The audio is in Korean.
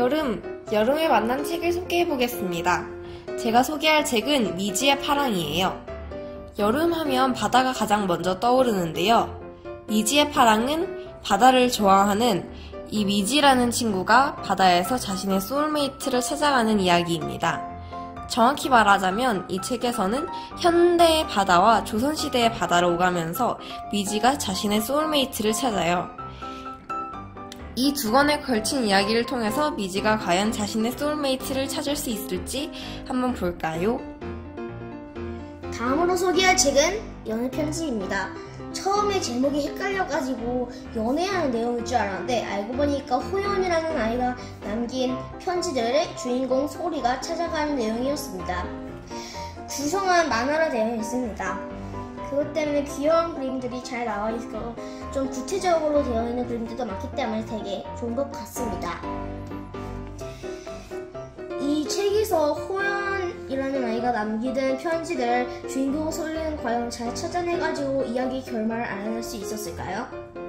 여름에 만난 책을 소개해 보겠습니다. 제가 소개할 책은 미지의 파랑이에요. 여름 하면 바다가 가장 먼저 떠오르는데요. 미지의 파랑은 바다를 좋아하는 이 미지라는 친구가 바다에서 자신의 소울메이트를 찾아가는 이야기입니다. 정확히 말하자면 이 책에서는 현대의 바다와 조선시대의 바다를 오가면서 미지가 자신의 소울메이트를 찾아요. 이 두 권에 걸친 이야기를 통해서 미지가 과연 자신의 소울메이트를 찾을 수 있을지 한번 볼까요? 다음으로 소개할 책은 연애편지입니다. 처음에 제목이 헷갈려가지고 연애하는 내용일 줄 알았는데 알고 보니까 호연이라는 아이가 남긴 편지들을 주인공 소리가 찾아가는 내용이었습니다. 구성은 만화로 되어 있습니다. 그것 때문에 귀여운 그림들이 잘 나와 있고 좀 구체적으로 되어 있는 그림들도 많기 때문에 되게 좋은 것 같습니다. 이 책에서 호연이라는 아이가 남기는 편지들을 주인공 소리는 과연 잘 찾아내가지고 이야기 결말을 알아낼 수 있었을까요?